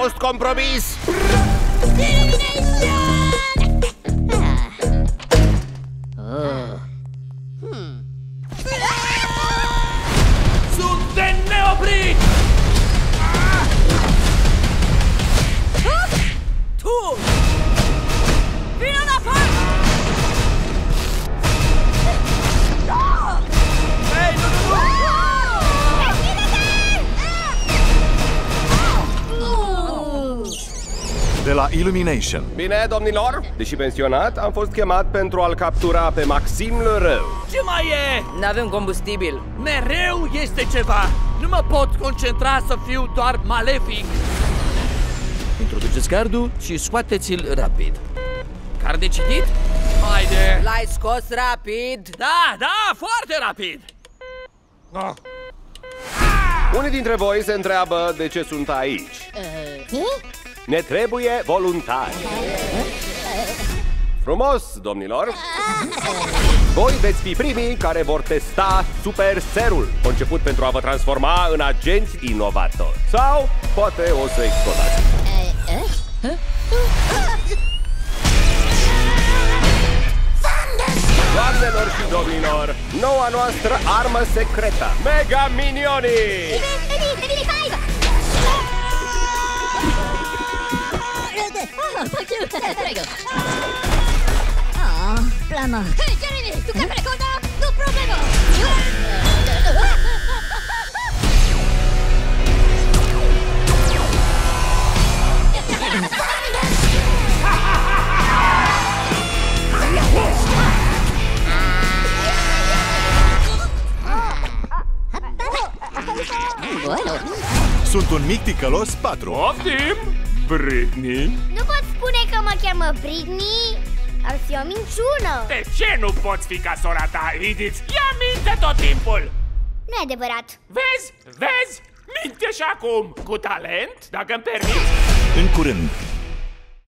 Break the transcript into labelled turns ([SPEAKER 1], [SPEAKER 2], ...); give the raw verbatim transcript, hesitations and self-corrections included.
[SPEAKER 1] fost compromis.
[SPEAKER 2] Sunt de neoprit! Tu! Vino înapoi! Hei, nu, nu, nu!
[SPEAKER 3] De la Illumination.
[SPEAKER 1] Bine, domnilor, deși pensionat, am fost chemat pentru a-l captura pe Maxim le Rău.
[SPEAKER 2] Ce mai e?
[SPEAKER 4] N-avem combustibil.
[SPEAKER 2] Mereu este ceva. Nu mă pot concentra să fiu doar malefic. Introduceți cardul și scoateți-l rapid. Card de citit? Haide!
[SPEAKER 4] L-ai scos rapid?
[SPEAKER 2] Da, da, foarte rapid! Oh.
[SPEAKER 1] Unii dintre voi se întreabă de ce sunt aici. Ne trebuie voluntari. Frumos, domnilor! Voi veți fi primii care vor testa Super Serul, conceput pentru a vă transforma în agenți inovatori. Sau poate o să explodați. Doamnelor și domnilor, noua noastră armă secretă, Mega Minionii!
[SPEAKER 5] Prego. Oh, plamo. Hej, Jeremy, tu che precoda? No problema.
[SPEAKER 3] Bueno. Sunt un mic ticălos patru.
[SPEAKER 2] Optim! Britney?
[SPEAKER 6] Nu pot spune că mă cheamă Britney. Ar fi o minciună.
[SPEAKER 2] De ce nu poți fi ca sora ta, Edith? Ia minte tot timpul!
[SPEAKER 6] Nu e adevărat.
[SPEAKER 2] Vezi? Vezi? Minte și acum! Cu talent, dacă îmi permiți.
[SPEAKER 3] În curând.